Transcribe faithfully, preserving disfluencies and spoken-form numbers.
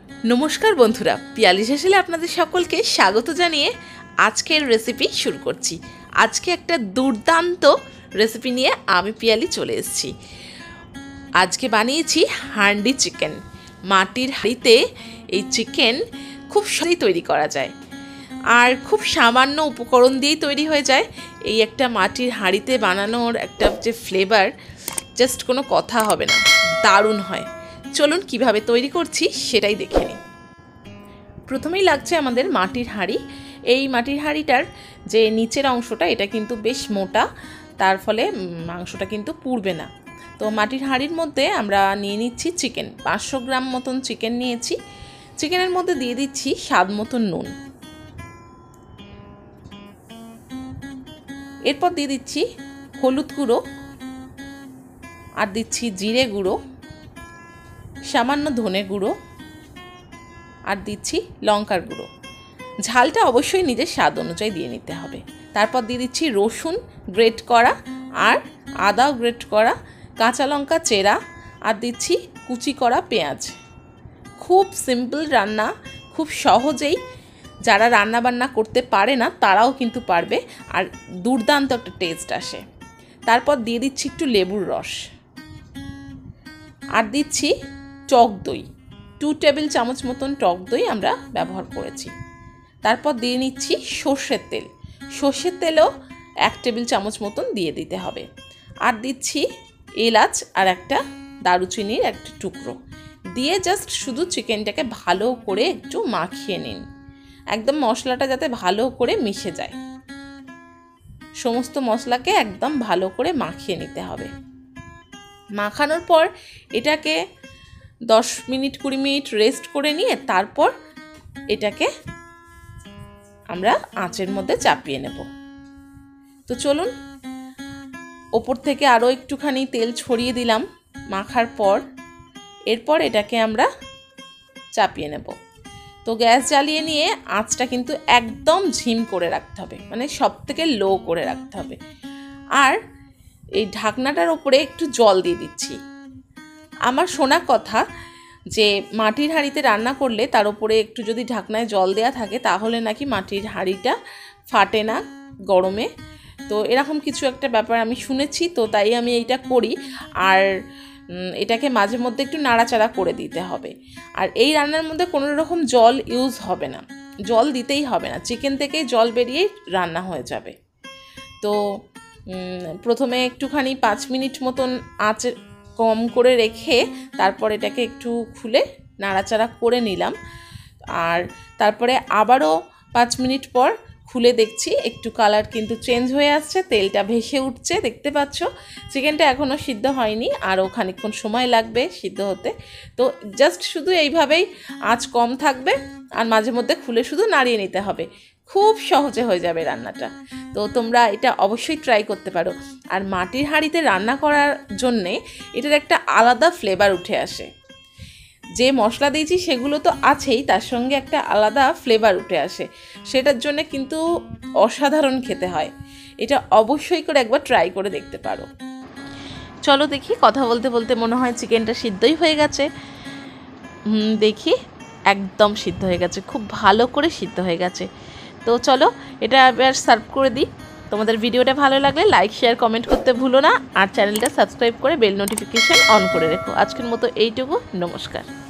নমস্কার বন্ধুরা, পিয়ালি হেসেলে আপনাদের সকলকে স্বাগত জানিয়ে আজকের রেসিপি শুরু করছি। আজকে একটা দুর্দান্ত রেসিপি নিয়ে আমি পিয়ালি চলে এসেছি। আজকে বানিয়েছি হান্ডি চিকেন। মাটির হাঁড়িতে এই চিকেন খুব সহজেই তৈরি করা যায় আর খুব সামান্য উপকরণ দিয়েই তৈরি হয়ে যায়। এই একটা মাটির হাঁড়িতে বানানোর একটা যে ফ্লেভার, জাস্ট কোনো কথা হবে না, দারুণ হয়। চলুন কিভাবে তৈরি করছি সেটাই দেখে নিই। প্রথমেই লাগছে আমাদের মাটির হাঁড়ি। এই মাটির হাঁড়িটার যে নিচের অংশটা এটা কিন্তু বেশ মোটা, তার ফলে মাংসটা কিন্তু পুড়বে না। তো মাটির হাঁড়ির মধ্যে আমরা নিয়ে নিচ্ছি চিকেন। পাঁচশো গ্রাম মতন চিকেন নিয়েছি। চিকেনের মধ্যে দিয়ে দিচ্ছি স্বাদ মতন নুন। এরপর দিয়ে দিচ্ছি হলুদ গুঁড়ো, আর দিচ্ছি জিরে গুঁড়ো, সামান্য ধনে গুঁড়ো, আর দিচ্ছি লঙ্কার গুঁড়ো। ঝালটা অবশ্যই নিজের স্বাদ অনুযায়ী দিয়ে নিতে হবে। তারপর দিয়ে দিচ্ছি রসুন গ্রেট করা আর আদাও গ্রেট করা, কাঁচা লঙ্কা চেরা, আর দিচ্ছি কুচি করা পেঁয়াজ। খুব সিম্পল রান্না, খুব সহজেই যারা রান্না বান্না করতে পারে না তারাও কিন্তু পারবে, আর দুর্দান্ত একটা টেস্ট আসে। তারপর দিয়ে দিচ্ছি একটু লেবুর রস, আর দিচ্ছি টক দই। টু টেবিল চামচ মতন টক দই আমরা ব্যবহার করেছি। তারপর দিয়ে নিচ্ছি সর্ষের তেল। সর্ষের তেলও এক টেবিল চামচ মতন দিয়ে দিতে হবে। আর দিচ্ছি এলাচ আর একটা দারুচিনির একটা টুকরো দিয়ে জাস্ট শুধু চিকেনটাকে ভালো করে একটু মাখিয়ে নিন। একদম মশলাটা যাতে ভালো করে মিশে যায়, সমস্ত মশলাকে একদম ভালো করে মাখিয়ে নিতে হবে। মাখানোর পর এটাকে দশ মিনিট কুড়ি মিনিট রেস্ট করে নিয়ে তারপর এটাকে আমরা আঁচের মধ্যে চাপিয়ে নেব। তো চলুন, ওপর থেকে আরও একটুখানি তেল ছড়িয়ে দিলাম মাখার পর। এরপর এটাকে আমরা চাপিয়ে নেব। তো গ্যাস জ্বালিয়ে নিয়ে আঁচটা কিন্তু একদম ঝিম করে রাখতে হবে, মানে সব থেকে লো করে রাখতে হবে। আর এই ঢাকনাটার ওপরে একটু জল দিয়ে দিচ্ছি। আমার শোনা কথা যে মাটির হাঁড়িতে রান্না করলে তার উপরে একটু যদি ঢাকনায় জল দেওয়া থাকে তাহলে নাকি মাটির হাঁড়িটা ফাটে না গরমে। তো এরকম কিছু একটা ব্যাপার আমি শুনেছি, তো তাই আমি এইটা করি। আর এটাকে মাঝে মধ্যে একটু নাড়াচাড়া করে দিতে হবে। আর এই রান্নার মধ্যে কোনো রকম জল ইউজ হবে না, জল দিতেই হবে না, চিকেন থেকেই জল বেরিয়েই রান্না হয়ে যাবে। তো প্রথমে একটুখানি পাঁচ মিনিট মতন আঁচে কম করে রেখে তারপর এটাকে একটু খুলে নাড়াচাড়া করে নিলাম। আর তারপরে আবারও পাঁচ মিনিট পর খুলে দেখছি একটু কালার কিন্তু চেঞ্জ হয়ে আসছে, তেলটা ভেসে উঠছে, দেখতে পাচ্ছ। চিকেনটা এখনও সিদ্ধ হয়নি, আরও খানিকক্ষণ সময় লাগবে সিদ্ধ হতে। তো জাস্ট শুধু এইভাবেই আঁচ কম থাকবে আর মাঝে মধ্যে খুলে শুধু নাড়িয়ে নিতে হবে। খুব সহজে হয়ে যাবে রান্নাটা। তো তোমরা এটা অবশ্যই ট্রাই করতে পারো। আর মাটির হাঁড়িতে রান্না করার জন্যে এটার একটা আলাদা ফ্লেভার উঠে আসে। যে মশলা দিয়েছি সেগুলো তো আছেই, তার সঙ্গে একটা আলাদা ফ্লেভার উঠে আসে, সেটার জন্য কিন্তু অসাধারণ খেতে হয়। এটা অবশ্যই করে একবার ট্রাই করে দেখতে পারো। চলো দেখি, কথা বলতে বলতে মনে হয় চিকেনটা সিদ্ধই হয়ে গেছে। হুম দেখি, একদম সিদ্ধ হয়ে গেছে, খুব ভালো করে সিদ্ধ হয়ে গেছে। তো চলো এটা এবার সার্ভ করে দিই। তোমাদের ভিডিওটা ভালো লাগলে লাইক শেয়ার কমেন্ট করতে ভুলো না, আর চ্যানেলটা সাবস্ক্রাইব করে বেল নোটিফিকেশান অন করে রেখো। আজকের মতো এইটুকু, নমস্কার।